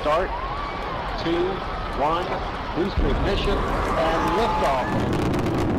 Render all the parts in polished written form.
Start, 2, 1, booster ignition, and liftoff.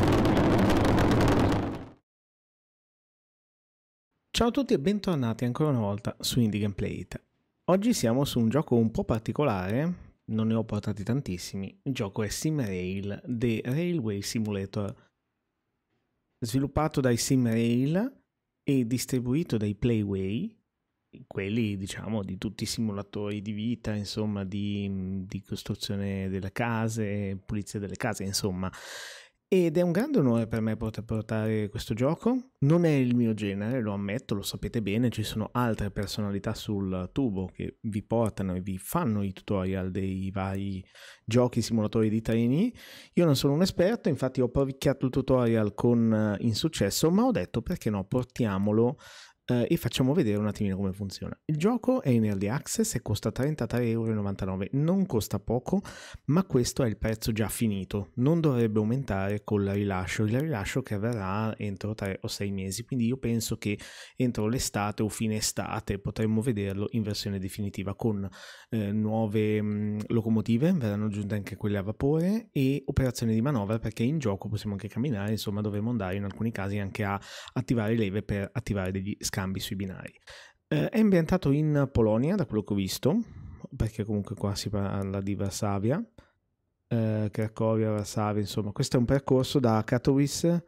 Ciao a tutti e bentornati ancora una volta su Indie Gameplay It. Oggi siamo su un gioco un po' particolare, non ne ho portati tantissimi. Il gioco è SimRail, The Railway Simulator, sviluppato dai SimRail e distribuito dai Playway, quelli diciamo di tutti i simulatori di vita, insomma di costruzione delle case, pulizia delle case, insomma. Ed è un grande onore per me poter portare questo gioco. Non è il mio genere, lo ammetto, lo sapete bene, ci sono altre personalità sul tubo che vi portano e vi fanno i tutorial dei vari giochi simulatori di treni. Io non sono un esperto, infatti ho provicchiato il tutorial con insuccesso, ma ho detto perché no, portiamolo e facciamo vedere un attimino come funziona. Il gioco è in early access e costa 33,99 €, non costa poco, ma questo è il prezzo già finito, non dovrebbe aumentare con il rilascio che avverrà entro 3 o 6 mesi, quindi io penso che entro l'estate o fine estate potremmo vederlo in versione definitiva con nuove locomotive, verranno aggiunte anche quelle a vapore e operazioni di manovra, perché in gioco possiamo anche camminare, insomma dovremo andare in alcuni casi anche a attivare leve per attivare degli scambi sui binari. È ambientato in Polonia, da quello che ho visto, perché comunque qua si parla di Varsavia, Cracovia, Varsavia, insomma questo è un percorso da Katowice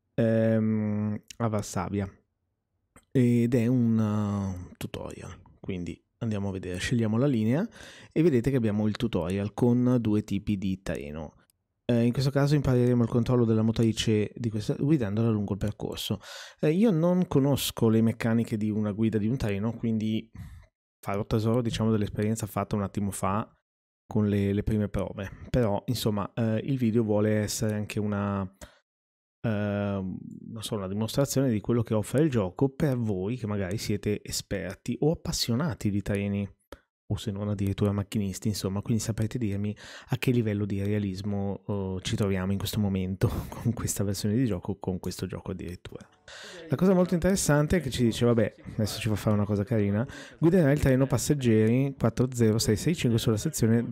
a Varsavia ed è un tutorial, quindi andiamo a vedere, scegliamo la linea e vedete che abbiamo il tutorial con due tipi di treno. In questo caso impareremo il controllo della motrice di questa guidandola lungo il percorso. Io non conosco le meccaniche di una guida di un treno, quindi farò tesoro, diciamo, dell'esperienza fatta un attimo fa con le prime prove. Però, insomma, il video vuole essere anche una dimostrazione di quello che offre il gioco per voi che magari siete esperti o appassionati di treni, o se non addirittura macchinisti, insomma, quindi saprete dirmi a che livello di realismo ci troviamo in questo momento con questa versione di gioco, con questo gioco addirittura. La cosa molto interessante è che ci dice, vabbè, adesso ci fa fare una cosa carina, guiderà il treno passeggeri 40665 sulla sezione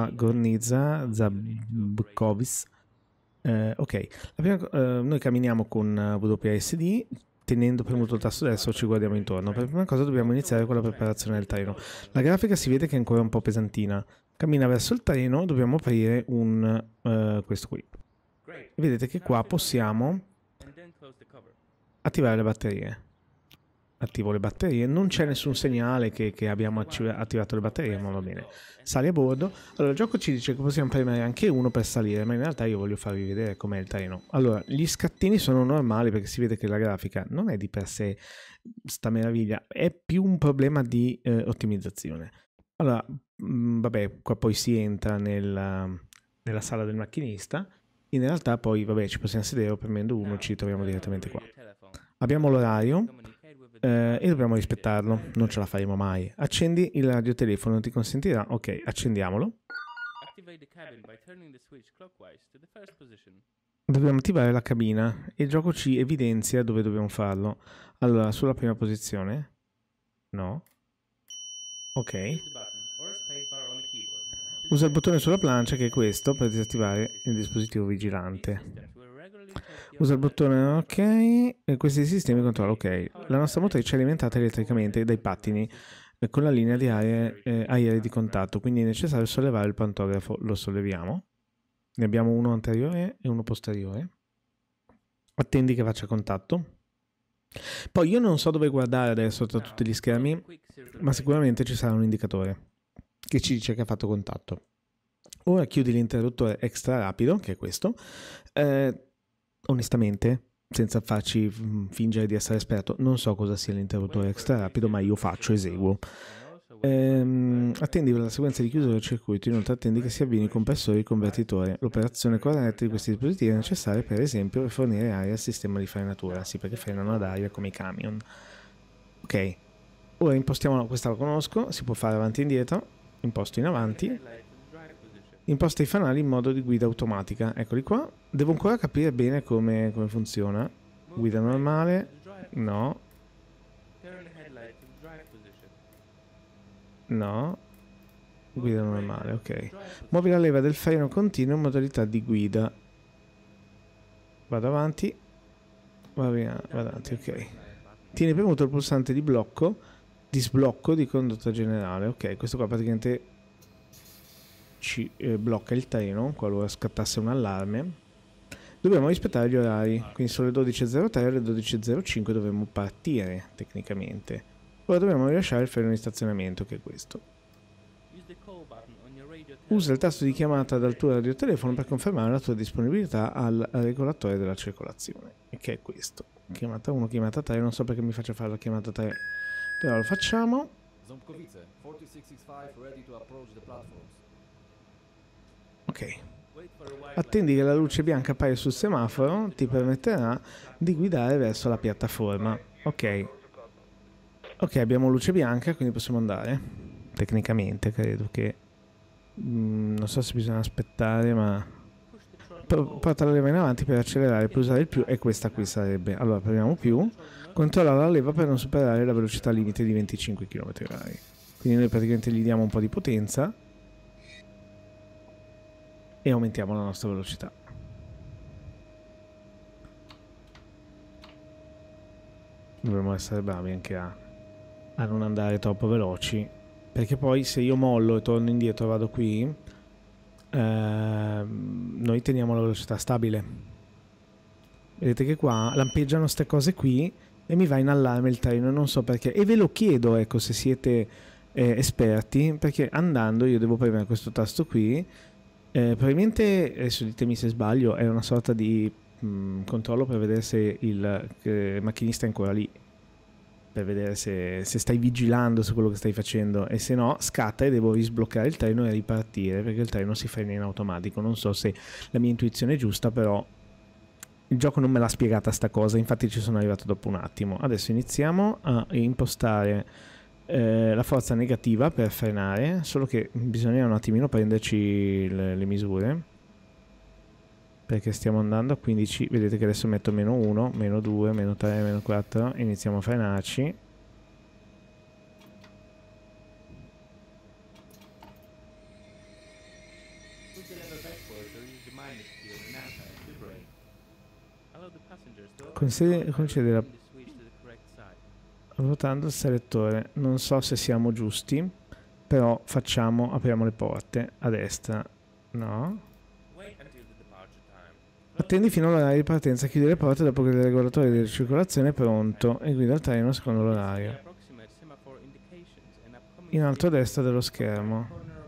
Dabrova-Gornica-Zabkowice. Ok, noi camminiamo con WASD, tenendo premuto il tasto destro ci guardiamo intorno. Per prima cosa dobbiamo iniziare con la preparazione del treno. La grafica si vede che è ancora un po' pesantina. Cammina verso il treno, dobbiamo aprire questo qui. E vedete che qua possiamo attivare le batterie. Attivo le batterie, non c'è nessun segnale che abbiamo attivato le batterie, ma va bene. Sali a bordo. Allora il gioco ci dice che possiamo premere anche uno per salire, ma in realtà io voglio farvi vedere com'è il treno. Allora, gli scattini sono normali perché si vede che la grafica non è di per sé sta meraviglia, è più un problema di ottimizzazione. Allora, vabbè, qua poi si entra nella sala del macchinista. In realtà poi, vabbè, ci possiamo sedere, premendo uno ci troviamo direttamente qua. Abbiamo l'orario e dobbiamo rispettarlo, non ce la faremo mai. Accendi il radiotelefono, ti consentirà? Ok, accendiamolo. Dobbiamo attivare la cabina e il gioco ci evidenzia dove dobbiamo farlo. Allora, sulla prima posizione? No. Ok. Usa il bottone sulla plancia, che è questo, per disattivare il dispositivo vigilante. Usa il bottone ok e questi sistemi controllo ok. La nostra motrice è alimentata elettricamente dai pattini con la linea di aerei di contatto, quindi è necessario sollevare il pantografo. Lo solleviamo. Ne abbiamo uno anteriore e uno posteriore. Attendi che faccia contatto. Poi io non so dove guardare adesso tra tutti gli schermi, ma sicuramente ci sarà un indicatore che ci dice che ha fatto contatto. Ora chiudi l'interruttore extra rapido, che è questo. Onestamente, senza farci fingere di essere esperto, non so cosa sia l'interruttore extra rapido, ma io eseguo. Attendi la sequenza di chiusura del circuito, inoltre attendi che si avvini il compressore e il convertitore. L'operazione corretta di questi dispositivi è necessaria, per esempio, per fornire aria al sistema di frenatura, sì, perché frenano ad aria come i camion. Ok, ora impostiamo, questa la conosco, si può fare avanti e indietro, imposto in avanti. Imposta i fanali in modo di guida automatica, eccoli qua. Devo ancora capire bene come funziona. Guida normale, no. No. Guida normale, ok. Muovi la leva del freno continuo in modalità di guida. Vado avanti. Vado avanti, ok. Tieni premuto il pulsante di blocco, di sblocco di condotta generale. Ok, questo qua praticamente ci blocca il treno qualora scattasse un allarme. Dobbiamo rispettare gli orari, quindi sono le 12.03 e alle 12.05 dovremmo partire tecnicamente. Ora dobbiamo rilasciare il freno di stazionamento, che è questo. Usa il tasto di chiamata dal tuo radiotelefono per confermare la tua disponibilità al regolatore della circolazione, che è questo. Chiamata 1, chiamata 3, non so perché mi faccia fare la chiamata 3, però lo facciamo. Ok. Attendi che la luce bianca appaia sul semaforo, ti permetterà di guidare verso la piattaforma. Ok. Ok, abbiamo luce bianca, quindi possiamo andare. Tecnicamente credo che... non so se bisogna aspettare, ma... porta la leva in avanti per accelerare, per usare il più, e questa qui sarebbe. Allora, premiamo più. Controlla la leva per non superare la velocità limite di 25 km/h. Quindi noi praticamente gli diamo un po' di potenza e aumentiamo la nostra velocità. Dovremmo essere bravi anche a non andare troppo veloci, perché poi se io mollo e torno indietro e vado qui, noi teniamo la velocità stabile. Vedete che qua lampeggiano ste cose qui e mi va in allarme il treno, non so perché, e ve lo chiedo, ecco, se siete esperti, perché andando io devo premere questo tasto qui. Probabilmente, adesso ditemi se sbaglio, è una sorta di controllo per vedere se il macchinista è ancora lì, per vedere se stai vigilando su quello che stai facendo, e se no scatta e devo risbloccare il treno e ripartire, perché il treno si frena in automatico. Non so se la mia intuizione è giusta, però il gioco non me l'ha spiegata sta cosa, infatti ci sono arrivato dopo un attimo. Adesso iniziamo a impostare la forza negativa per frenare, solo che bisogna un attimino prenderci le misure, perché stiamo andando a 15. Vedete che adesso metto meno 1, meno 2, meno 3, meno 4 e iniziamo a frenarci. Concede la... ruotando il selettore. Non so se siamo giusti, però facciamo, apriamo le porte a destra. No. Attendi fino all'orario di partenza, chiudi le porte dopo che il regolatore di circolazione è pronto e guida il treno secondo l'orario. In alto a destra dello schermo.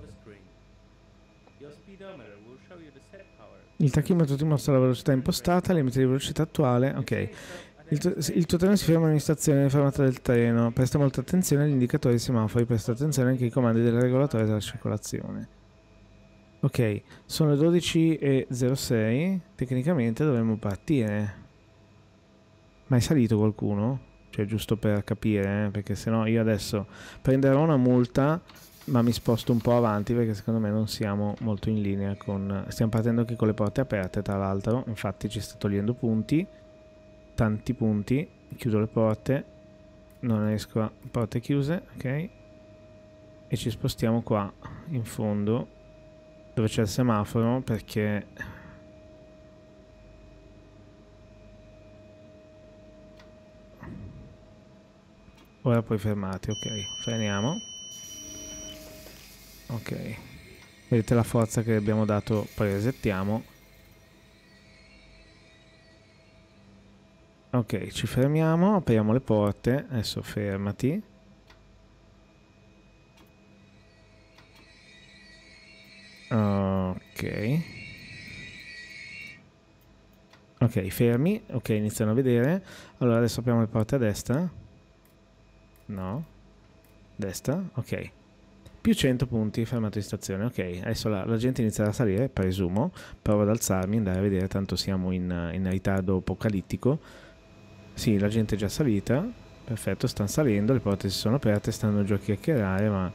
Il tachimetro ti mostra la velocità impostata, limite di velocità attuale. Ok. Il tuo treno si ferma in stazione alla fermata del treno. Presta molta attenzione agli indicatori e ai semafori, presta attenzione anche ai comandi del regolatore della circolazione. Ok, sono le 12.06, tecnicamente dovremmo partire. Ma è salito qualcuno? Cioè, giusto per capire, perché sennò io adesso prenderò una multa, ma mi sposto un po' avanti perché secondo me non siamo molto in linea con... Stiamo partendo anche con le porte aperte, tra l'altro, infatti ci sta togliendo punti, tanti punti. Chiudo le porte, non esco a porte chiuse, ok? E ci spostiamo qua in fondo, dove c'è il semaforo, perché ora poi fermati. Ok, freniamo. Ok, vedete la forza che abbiamo dato, poi resettiamo. Ok, ci fermiamo, apriamo le porte. Adesso fermati. Ok. Ok, fermi. Ok, iniziano a vedere. Allora adesso apriamo le porte a destra. No. Destra. Ok. Più 100 punti, fermato in stazione. Ok, adesso la gente inizierà a salire, presumo. Provo ad alzarmi, andare a vedere, tanto siamo in ritardo apocalittico. Sì, la gente è già salita. Perfetto, stanno salendo, le porte si sono aperte, stanno giù a chiacchierare, ma...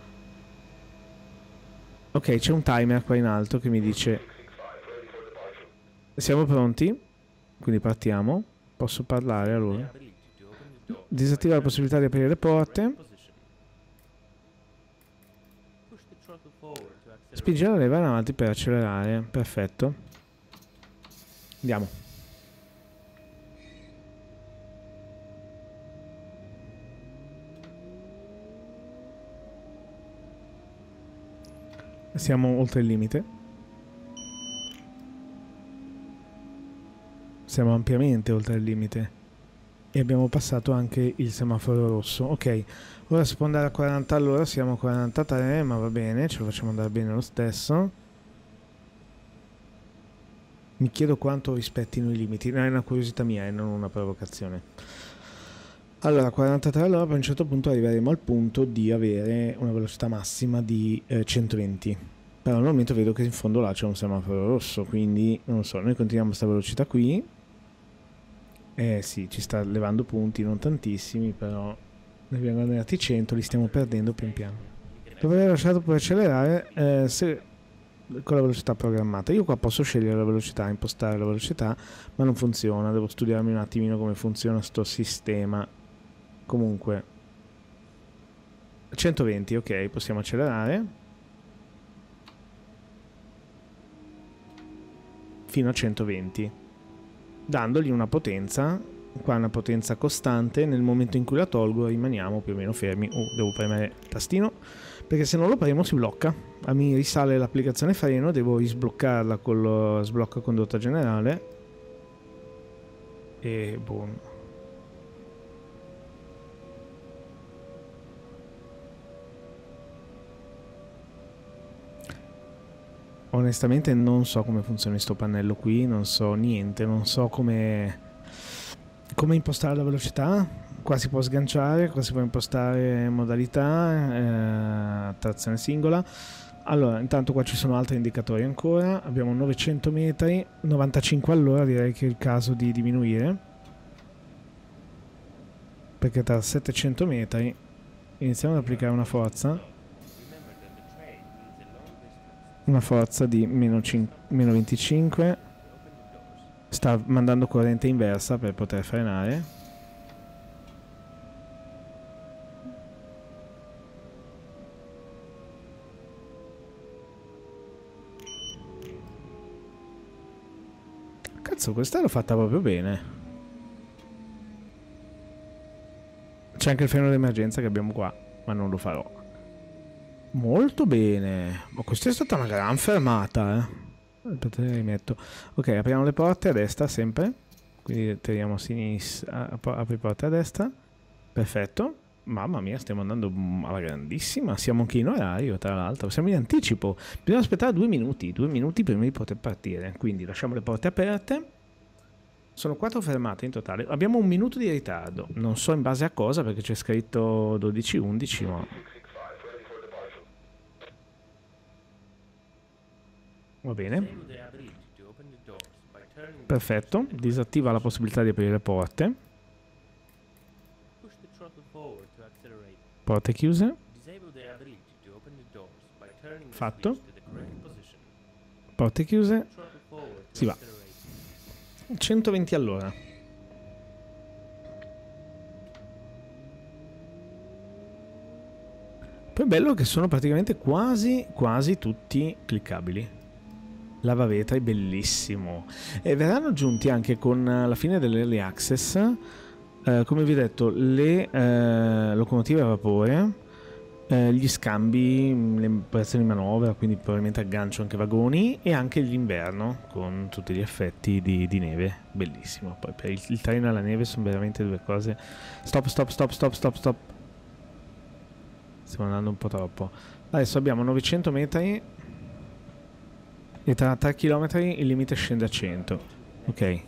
Ok, c'è un timer qua in alto che mi dice... Siamo pronti? Quindi partiamo. Posso parlare allora? Disattiva la possibilità di aprire le porte. Spingere la leva in avanti per accelerare. Perfetto. Andiamo. Siamo oltre il limite. Siamo ampiamente oltre il limite. E abbiamo passato anche il semaforo rosso. Ok, ora si può andare a 40 all'ora, siamo a 43, ma va bene, ce lo facciamo andare bene lo stesso. Mi chiedo quanto rispettino i limiti, no, è una curiosità mia e non una provocazione. Allora, 43 all'ora, per un certo punto arriveremo al punto di avere una velocità massima di 120. Però al momento vedo che in fondo là c'è un semaforo rosso, quindi non lo so, noi continuiamo questa velocità qui. Sì, ci sta levando punti, non tantissimi, però ne abbiamo guadagnati 100, li stiamo perdendo pian piano. Dopo aver lasciato poi accelerare con la velocità programmata. Io qua posso scegliere la velocità, impostare la velocità, ma non funziona, devo studiarmi un attimino come funziona sto sistema. Comunque 120, ok, possiamo accelerare fino a 120, dandogli una potenza, qua una potenza costante. Nel momento in cui la tolgo rimaniamo più o meno fermi. Devo premere il tastino perché se non lo premo si blocca. Mi risale l'applicazione freno, devo risbloccarla con lo sblocco condotta generale e boom. Onestamente non so come funzioni sto pannello qui, non so niente, non so come impostare la velocità. Qua si può sganciare, qua si può impostare modalità, trazione singola. Allora, intanto qua ci sono altri indicatori ancora, abbiamo 900 metri, 95 all'ora, direi che è il caso di diminuire, perché tra 700 metri iniziamo ad applicare una forza di meno 25, sta mandando corrente inversa per poter frenare. Cazzo, questa l'ho fatta proprio bene. C'è anche il freno d'emergenza che abbiamo qua, ma non lo farò. Molto bene. Ma questa è stata una gran fermata, Aspetta, rimetto. Ok, apriamo le porte a destra sempre. Quindi tiriamo a sinistra, apri porte a destra. Perfetto. Mamma mia, stiamo andando alla grandissima. Siamo anche in orario, tra l'altro. Siamo in anticipo. Bisogna aspettare 2 minuti. 2 minuti prima di poter partire. Quindi lasciamo le porte aperte. Sono 4 fermate in totale. Abbiamo 1 minuto di ritardo. Non so in base a cosa, perché c'è scritto 12:11, ma... Va bene. Perfetto. Disattiva la possibilità di aprire le porte. Porte chiuse. Fatto. Porte chiuse. Si va. 120 all'ora. Poi è bello che sono praticamente quasi tutti cliccabili. Lavavetri, bellissimo. E verranno aggiunti anche con la fine dell'early access, come vi ho detto, le locomotive a vapore, gli scambi, le operazioni di manovra, quindi probabilmente aggancio anche vagoni, e anche l'inverno con tutti gli effetti di neve. Bellissimo. Poi per il treno e la neve sono veramente due cose. Stop. Stiamo andando un po' troppo. Adesso abbiamo 900 metri e tra 3 km il limite scende a 100. Ok.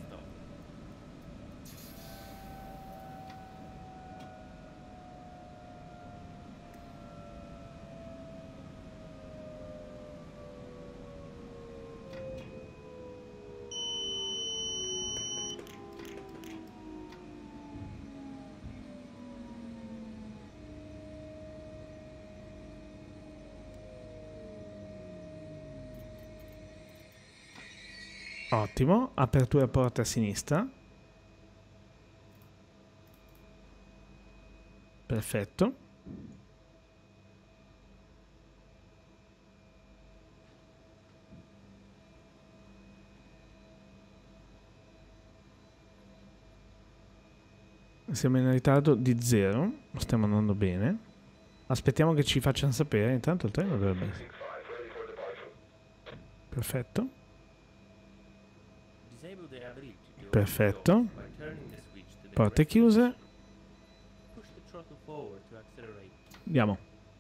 Ottimo, apertura porta a sinistra. Perfetto. Siamo in ritardo di 0, stiamo andando bene. Aspettiamo che ci facciano sapere, intanto il treno dovrebbe essere. Perfetto. Perfetto. Porte chiuse. Andiamo.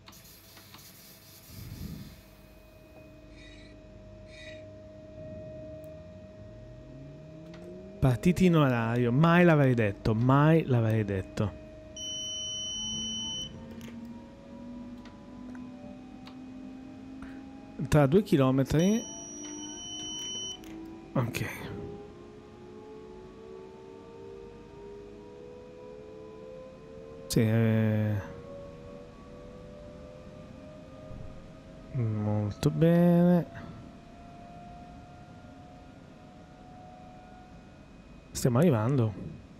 Partiti in orario, mai l'avrei detto, mai l'avrei detto. Tra 2 chilometri. Ok. Sì, molto bene. Stiamo arrivando.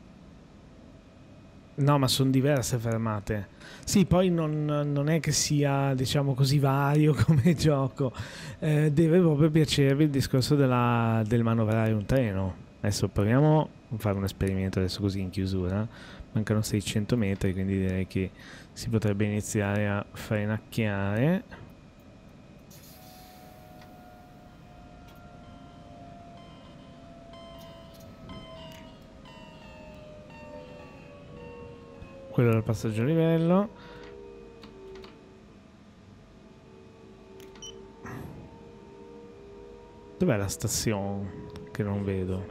No, ma sono diverse fermate. Sì, poi non è che sia, diciamo così, vario come gioco. Deve proprio piacervi il discorso del manovrare un treno. Adesso proviamo a fare un esperimento adesso così in chiusura. Mancano 600 metri, quindi direi che si potrebbe iniziare a frenacchiare. Quello del passaggio a livello. Dov'è la stazione? Che non vedo.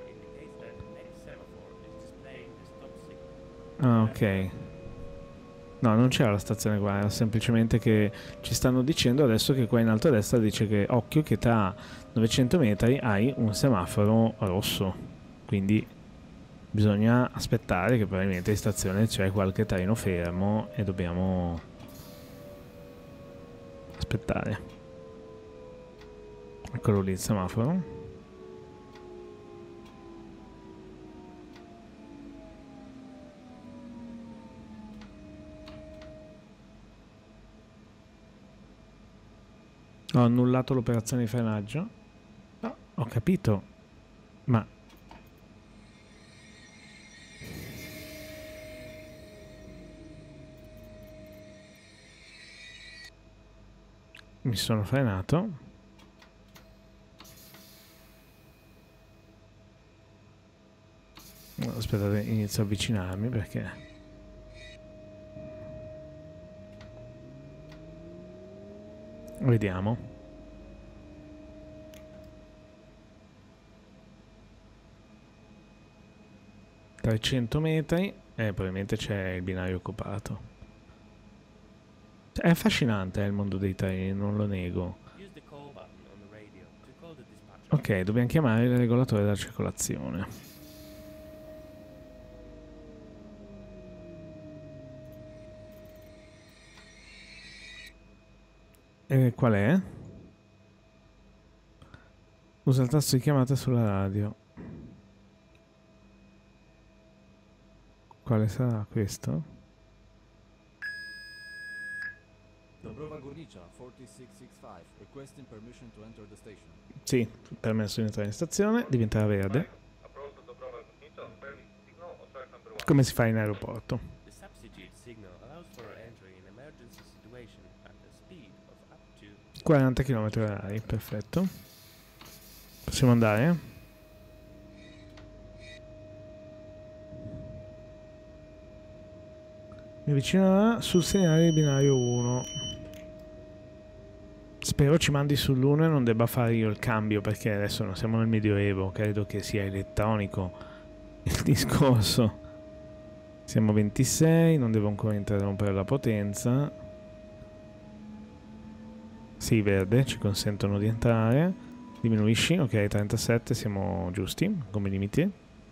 Ah, ok. No, non c'era la stazione qua, era semplicemente che ci stanno dicendo adesso che qua in alto a destra dice che occhio che tra 900 metri hai un semaforo rosso. Quindi bisogna aspettare che probabilmente in stazione c'è qualche treno fermo e dobbiamo aspettare. Eccolo lì il semaforo. Ho annullato l'operazione di frenaggio. No, ho capito. Ma mi sono frenato. Aspettate, inizio a avvicinarmi perché vediamo. Tra i 100 metri probabilmente c'è il binario occupato. È affascinante il mondo dei treni, non lo nego. Ok, dobbiamo chiamare il regolatore della circolazione. E qual è? Usa il tasto di chiamata sulla radio. Quale sarà questo? Dobrova Górnicza, 4665, requesting permission to enter the station. Sì, permesso di entrare in stazione, diventerà verde. Come si fa in aeroporto? 40 km/h, perfetto. Possiamo andare? Mi avvicinerà sul segnale di binario 1. Spero ci mandi sull'1 e non debba fare io il cambio, perché adesso non siamo nel Medioevo, credo che sia elettronico il discorso. Siamo 26, non devo ancora interrompere la potenza. Sì, verde, ci consentono di entrare. Diminuisci, ok, 37, siamo giusti come limiti.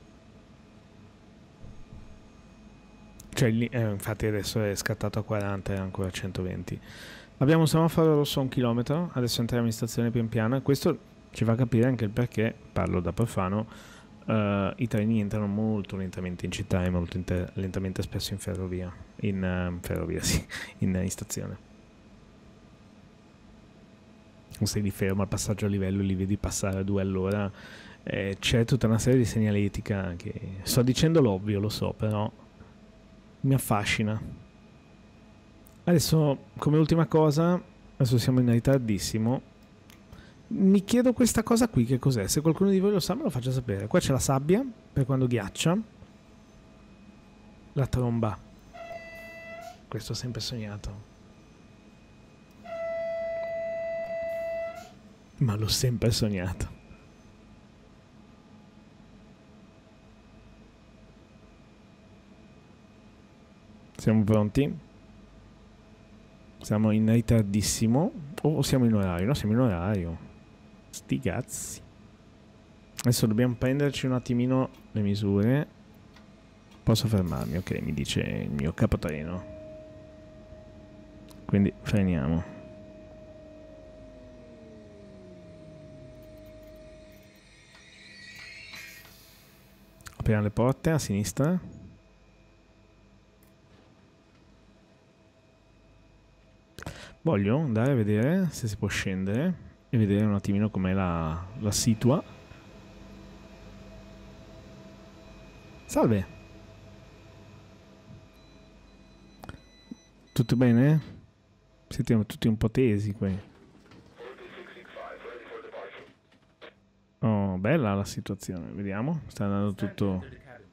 Cioè, infatti adesso è scattato a 40 e ancora a 120. Abbiamo un semaforo rosso a 1 chilometro, adesso entriamo in stazione pian piano e questo ci fa capire anche il perché, parlo da profano, i treni entrano molto lentamente in città e molto lentamente spesso in ferrovia, sì, in stazione. Se li fermo al passaggio a livello li vedi passare a 2 all'ora, c'è tutta una serie di segnaletica che sto dicendo l'ovvio, lo so, però mi affascina. Adesso, come ultima cosa, adesso siamo in ritardissimo, mi chiedo questa cosa qui che cos'è. Se qualcuno di voi lo sa me lo faccia sapere. Qua c'è la sabbia per quando ghiaccia, la tromba, questo ho sempre sognato, ma l'ho sempre sognato. Siamo pronti? Siamo in ritardissimo o siamo in orario? No, siamo in orario. Sti cazzi. Adesso dobbiamo prenderci un attimino le misure. Posso fermarmi? Ok, mi dice il mio capotreno. Quindi freniamo. Apriamo le porte a sinistra. Voglio andare a vedere se si può scendere e vedere un attimino com'è la situa. Salve! Tutto bene? Siete tutti un po' tesi qui. Oh, bella la situazione, vediamo. Sta andando tutto...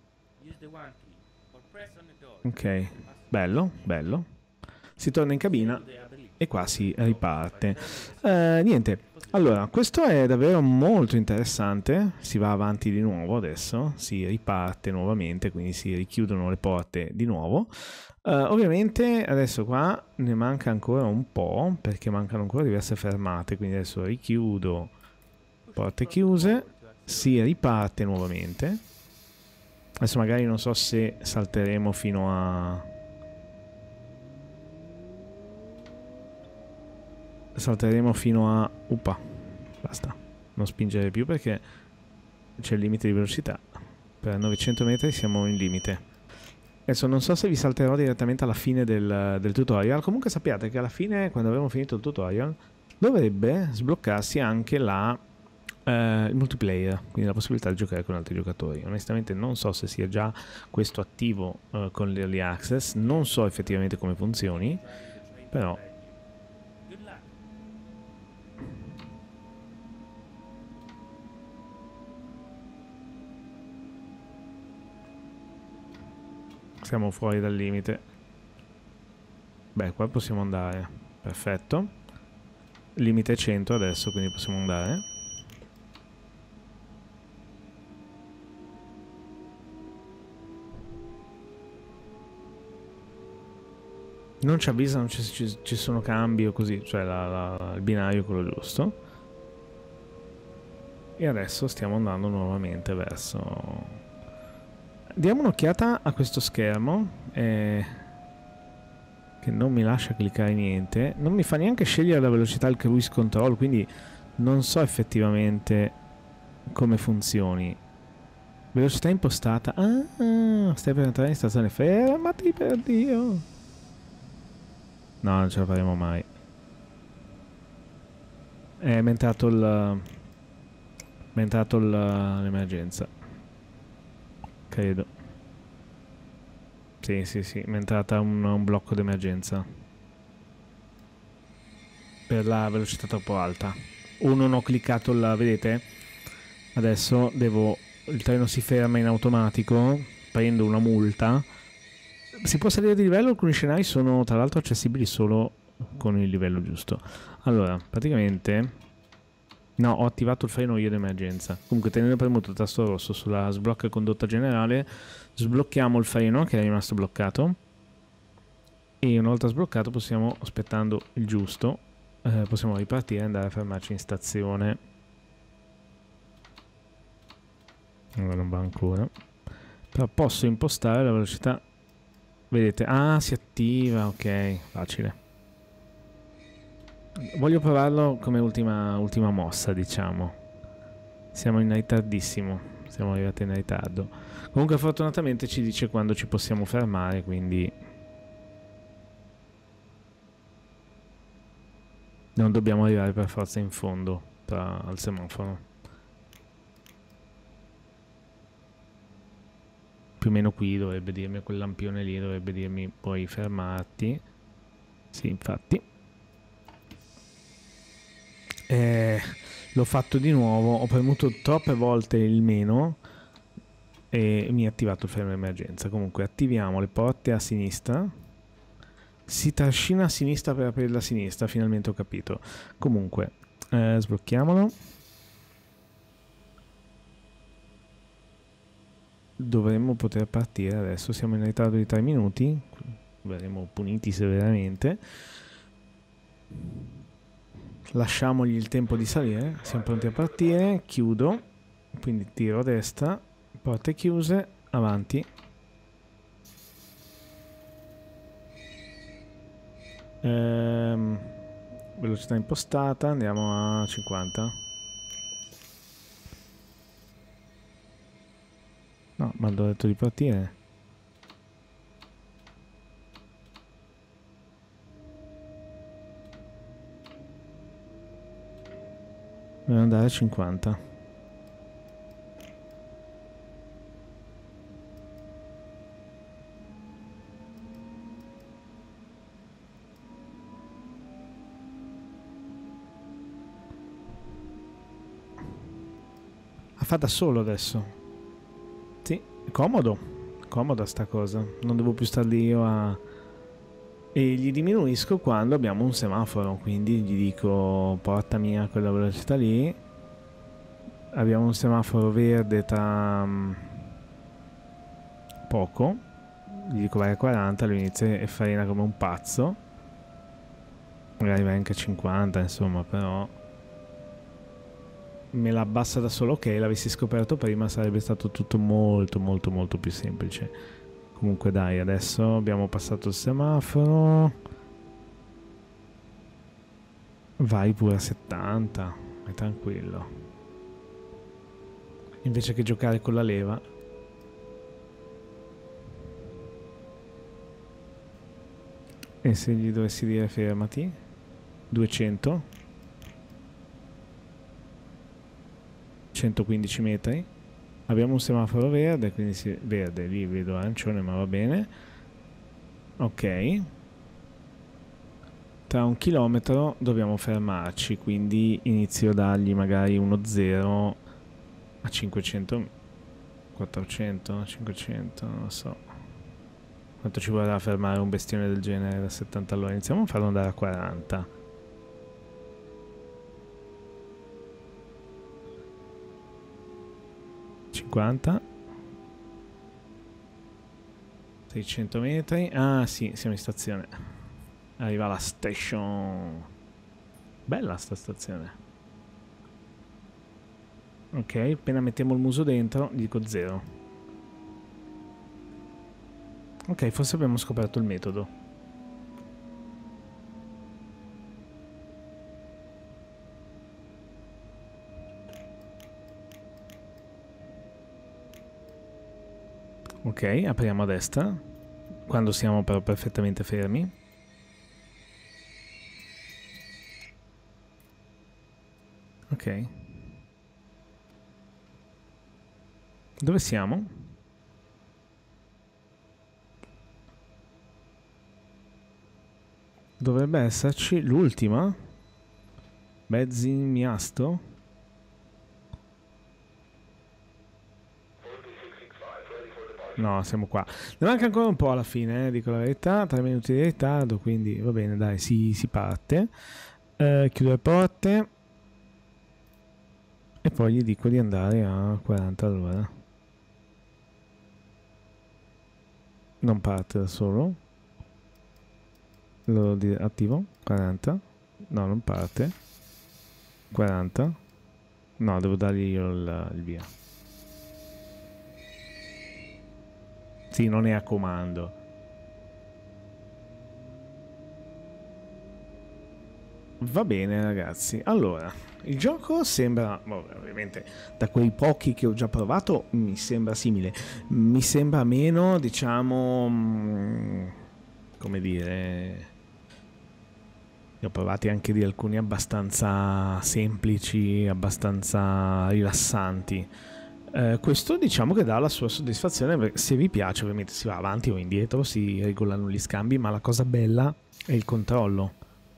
Ok, bello, bello. Si torna in cabina e qua si riparte. Niente, allora, questo è davvero molto interessante. Si va avanti di nuovo adesso, si riparte nuovamente, quindi si richiudono le porte di nuovo. Ovviamente adesso qua ne manca ancora un po', perché mancano ancora diverse fermate, quindi adesso richiudo, porte chiuse, si riparte nuovamente. Adesso magari non so se salteremo fino a... Salteremo fino a... Uppa, basta, non spingere più perché c'è il limite di velocità. Per 900 metri siamo in limite. Adesso non so se vi salterò direttamente alla fine del tutorial. Comunque sappiate che alla fine, quando avremo finito il tutorial, dovrebbe sbloccarsi anche il multiplayer, quindi la possibilità di giocare con altri giocatori. Onestamente non so se sia già questo attivo con l'Early Access, non so effettivamente come funzioni, però... Siamo fuori dal limite. Beh, qua possiamo andare. Perfetto. Limite 100 adesso, quindi possiamo andare. Non ci avvisano se ci sono cambi o così, cioè il binario è quello giusto. E adesso stiamo andando nuovamente verso... Diamo un'occhiata a questo schermo che non mi lascia cliccare niente, non mi fa neanche scegliere la velocità del cruise control, quindi non so effettivamente come funzioni. Velocità impostata. Ah, stai per entrare in stazione, fermati per Dio. No, non ce la faremo mai. Mi è entrato l'emergenza. Credo. Sì, mi è entrata un blocco d'emergenza. Per la velocità troppo alta. O non ho cliccato vedete? Adesso il treno si ferma in automatico, prendo una multa. Si può salire di livello, alcuni scenari sono tra l'altro accessibili solo con il livello giusto. Allora, praticamente... No, ho attivato il freno io d'emergenza. Comunque tenendo premuto il tasto rosso sulla sblocca condotta generale, sblocchiamo il freno che è rimasto bloccato. E una volta sbloccato possiamo, aspettando il giusto, possiamo ripartire e andare a fermarci in stazione. Allora non va ancora. Però posso impostare la velocità. Vedete? Ah, si attiva, ok, facile. Voglio provarlo come ultima mossa, diciamo. Siamo in ritardissimo. Siamo arrivati in ritardo. Comunque fortunatamente ci dice quando ci possiamo fermare, quindi non dobbiamo arrivare per forza in fondo al semaforo. più o meno qui dovrebbe dirmi, quel lampione lì dovrebbe dirmi puoi fermarti. Sì, infatti. L'ho fatto di nuovo, ho premuto troppe volte il meno e mi ha attivato il fermo emergenza. Comunque attiviamo le porte a sinistra. Si trascina a sinistra per aprire la sinistra, finalmente ho capito. Comunque, sblocchiamolo. Dovremmo poter partire adesso, siamo in ritardo di 3 minuti, verremo puniti severamente. Lasciamogli il tempo di salire, siamo pronti a partire, chiudo, quindi tiro a destra, porte chiuse, avanti. Velocità impostata, andiamo a 50. No, ma ho detto di partire. Devo andare a 50. Fa da solo adesso. Sì, è comodo. Comoda sta cosa. Non devo più star lì io a... E gli diminuisco quando abbiamo un semaforo. Quindi gli dico portami a quella velocità lì. Abbiamo un semaforo verde tra poco. Gli dico vai a 40. Lui inizia e farina come un pazzo. Magari vai anche a 50, insomma, però... me la abbassa da solo. Ok, l'avessi scoperto prima sarebbe stato tutto molto molto molto più semplice. Comunque dai, adesso abbiamo passato il semaforo. Vai pure a 70, è tranquillo. Invece che giocare con la leva. E se gli dovessi dire fermati? 200. 115 metri. Abbiamo un semaforo verde, quindi verde, lì vedo arancione, ma va bene. Ok. Tra 1 chilometro dobbiamo fermarci, quindi inizio a dargli magari uno 0 a 500, 400, 500, non lo so. Quanto ci vorrà fermare un bestione del genere da 70 all'ora? Iniziamo a farlo andare a 40. 50. 600 metri. Ah sì, siamo in stazione. Arriva la station. Bella sta stazione. Ok, appena mettiamo il muso dentro, gli dico 0. Ok, forse abbiamo scoperto il metodo. Ok, apriamo a destra, quando siamo però perfettamente fermi. Ok. Dove siamo? Dovrebbe esserci l'ultima. Bezzimiasto. No, siamo qua. Ne manca ancora un po' alla fine, dico la verità. 3 minuti di ritardo, quindi va bene, dai, si parte. Chiudo le porte. E poi gli dico di andare a 40 all'ora. Non parte da solo. Lo attivo. 40. No, non parte. 40. No, devo dargli io il via. Sì, non è a comando. Va bene ragazzi, allora il gioco sembra, ovviamente da quei pochi che ho già provato mi sembra simile, mi sembra meno, diciamo, come dire, ne ho provati anche di alcuni abbastanza semplici, abbastanza rilassanti. Questo diciamo che dà la sua soddisfazione, se vi piace ovviamente si va avanti o indietro, si regolano gli scambi, ma la cosa bella è il controllo.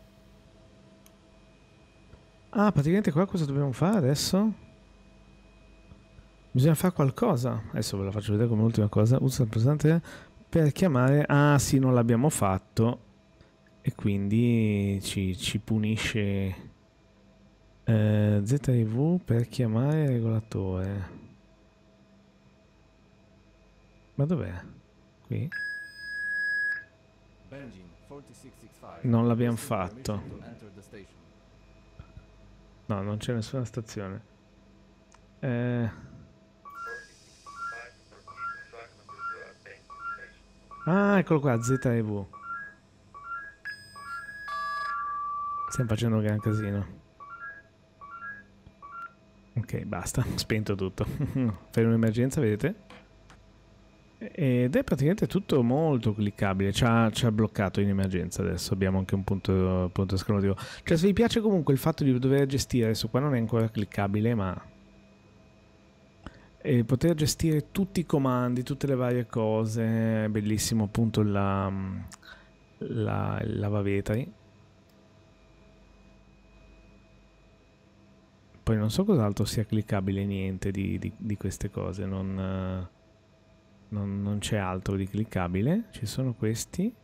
Ah, praticamente qua cosa dobbiamo fare adesso? Bisogna fare qualcosa. Adesso ve la faccio vedere come ultima cosa. Usa il pulsante per chiamare... Ah sì, non l'abbiamo fatto. E quindi ci punisce... ZV per chiamare il regolatore. Ma dov'è? Qui? Benjin 4665. Non l'abbiamo Requesting fatto. permission to enter the station. No, non c'è nessuna stazione. Ah, eccolo qua, ZV. Stiamo facendo un gran casino. Ok, basta, spento tutto. Per un'emergenza, vedete? Ed è praticamente tutto molto cliccabile. Ci ha bloccato in emergenza. Adesso abbiamo anche un punto esclamativo. Cioè, se vi piace comunque il fatto di dover gestire, adesso qua non è ancora cliccabile, ma poter gestire tutti i comandi, tutte le varie cose, è bellissimo appunto il lavavetri. Poi non so cos'altro sia cliccabile, niente di queste cose, non c'è altro di cliccabile, ci sono questi.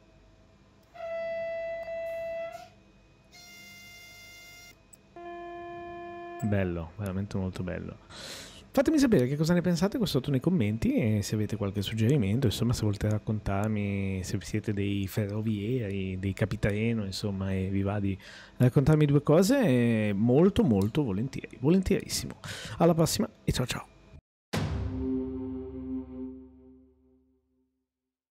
Bello, veramente molto bello. Fatemi sapere che cosa ne pensate qua sotto nei commenti e se avete qualche suggerimento, insomma, se volete raccontarmi, se siete dei ferrovieri, dei capitreno, insomma, e vi va di raccontarmi due cose, molto molto volentieri, volentierissimo. Alla prossima e ciao ciao.